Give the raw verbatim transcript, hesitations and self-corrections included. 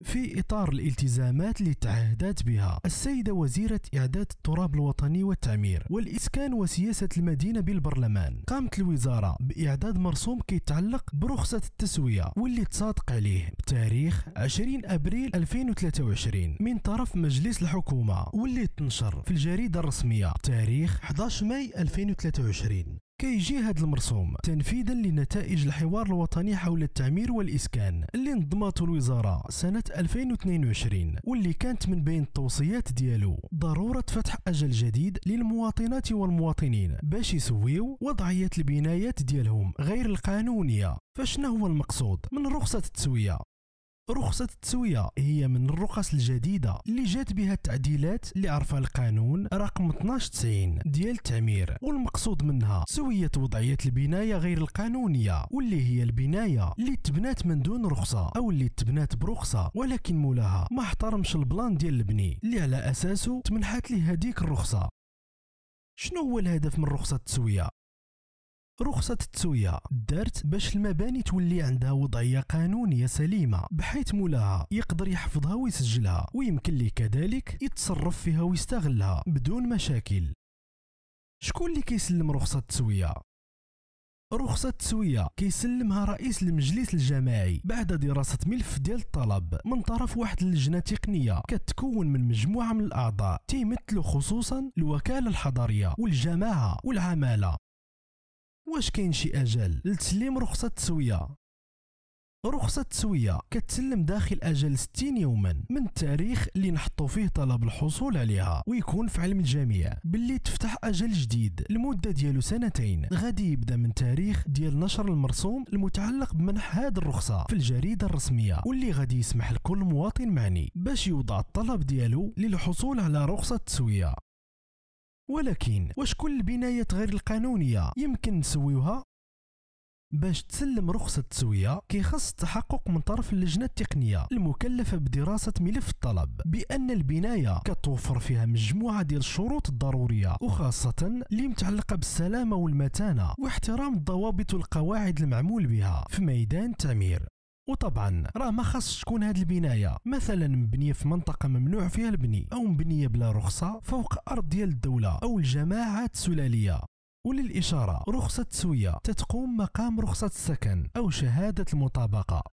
في إطار الالتزامات اللي تعهدات بها السيدة وزيرة إعداد التراب الوطني والتعمير والإسكان وسياسة المدينة بالبرلمان، قامت الوزارة بإعداد مرسوم كيتعلق برخصة التسوية واللي تصادق عليه بتاريخ عشرين أبريل ألفين وثلاثة وعشرين من طرف مجلس الحكومة، واللي تنشر في الجريدة الرسمية بتاريخ أحد عشر ماي ألفين وثلاثة وعشرين. كيجي هذا المرسوم تنفيذا لنتائج الحوار الوطني حول التعمير والإسكان اللي نظمته الوزارة سنة ألفين واثنين وعشرين، واللي كانت من بين التوصيات ديالو ضرورة فتح أجل جديد للمواطنات والمواطنين باش يسويو وضعية البنايات ديالهم غير القانونية. فشنو هو المقصود من رخصة التسوية؟ رخصة التسوية هي من الرخص الجديدة اللي جات بها التعديلات اللي عرفها القانون رقم اثناش تسعين ديال التعمير، والمقصود منها سوية وضعية البناية غير القانونية، واللي هي البناية اللي تبنات من دون رخصة أو اللي تبنات برخصة ولكن مولاها ما احترمش البلان ديال البني اللي على أساسه تمنحات ليه هذيك الرخصة. شنو هو الهدف من رخصة التسوية؟ رخصة التسوية دارت باش المباني تولي عندها وضعية قانونية سليمة بحيث مولاها يقدر يحفظها ويسجلها ويمكن ليه كذلك يتصرف فيها ويستغلها بدون مشاكل. شكون اللي كيسلم رخصة التسوية؟ رخصة التسوية كيسلمها رئيس المجلس الجماعي بعد دراسة ملف ديال الطلب من طرف واحد اللجنة تقنية كتكون من مجموعة من الأعضاء تيمثلوا خصوصا الوكالة الحضرية والجماعة والعمالة. واش كاين شي اجل لتسليم رخصة التسوية؟ رخصة التسوية كتسلم داخل اجل ستين يوما من التاريخ اللي نحطوا فيه طلب الحصول عليها، ويكون في علم الجميع باللي تفتح اجل جديد المدة ديالو سنتين غادي يبدا من تاريخ ديال نشر المرسوم المتعلق بمنح هذه الرخصة في الجريدة الرسمية، واللي غادي يسمح لكل مواطن معني باش يوضع الطلب ديالو للحصول على رخصة التسوية. ولكن واش كل البنايات غير القانونية يمكن نسويوها؟ باش تسلم رخصة التسوية كيخص التحقق من طرف اللجنة التقنية المكلفة بدراسة ملف الطلب بأن البناية كتوفر فيها مجموعة ديال الشروط الضرورية وخاصة اللي متعلقة بالسلامة والمتانة واحترام الضوابط والقواعد المعمول بها في ميدان التعمير. وطبعا راه ما خاصش تكون هذه البنايه مثلا مبنيه في منطقه ممنوع فيها البني او مبنيه بلا رخصه فوق ارض ديال الدوله او الجماعات السلاليه. وللاشاره رخصه التسويه تتقوم مقام رخصه السكن او شهاده المطابقه.